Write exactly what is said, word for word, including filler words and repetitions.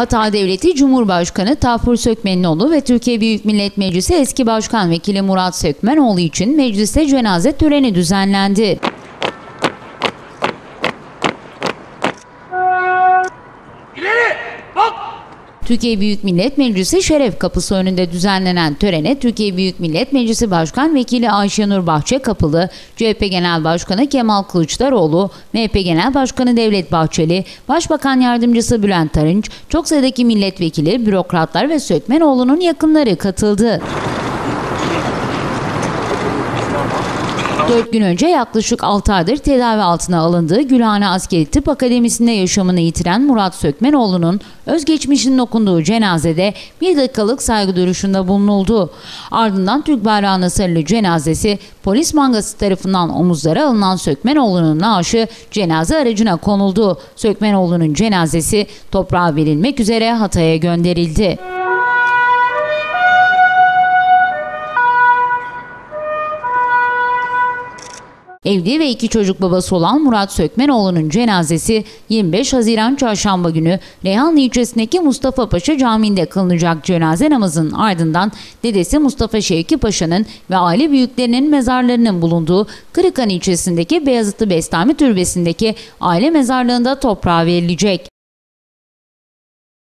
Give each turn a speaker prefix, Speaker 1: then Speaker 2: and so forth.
Speaker 1: Hatay Devleti Cumhurbaşkanı Tahir Sökmenoğlu ve Türkiye Büyük Millet Meclisi eski Başkan Vekili Murat Sökmenoğlu için mecliste cenaze töreni düzenlendi. Türkiye Büyük Millet Meclisi Şeref Kapısı önünde düzenlenen törene Türkiye Büyük Millet Meclisi Başkan Vekili Ayşenur Bahçekapılı, C H P Genel Başkanı Kemal Kılıçdaroğlu, M H P Genel Başkanı Devlet Bahçeli, Başbakan Yardımcısı Bülent Arınç, çok sayıdaki milletvekili, bürokratlar ve Sökmenoğlu'nun yakınları katıldı. Dört gün önce yaklaşık altı aydır tedavi altına alındığı Gülhane Askeri Tıp Akademisi'nde yaşamını yitiren Murat Sökmenoğlu'nun özgeçmişinin okunduğu cenazede bir dakikalık saygı duruşunda bulunuldu. Ardından Türk bayrağına sarılı cenazesi polis mangası tarafından omuzlara alınan Sökmenoğlu'nun naaşı cenaze aracına konuldu. Sökmenoğlu'nun cenazesi toprağa verilmek üzere Hatay'a gönderildi. Evli ve iki çocuk babası olan Murat Sökmenoğlu'nun cenazesi yirmi beş Haziran Çarşamba günü Reyhanlı ilçesindeki Mustafa Paşa Camii'nde kılınacak cenaze namazının ardından dedesi Mustafa Şevki Paşa'nın ve aile büyüklerinin mezarlarının bulunduğu Kırıkhan ilçesindeki Beyazıtlı Bestami Türbesi'ndeki aile mezarlığında toprağa verilecek.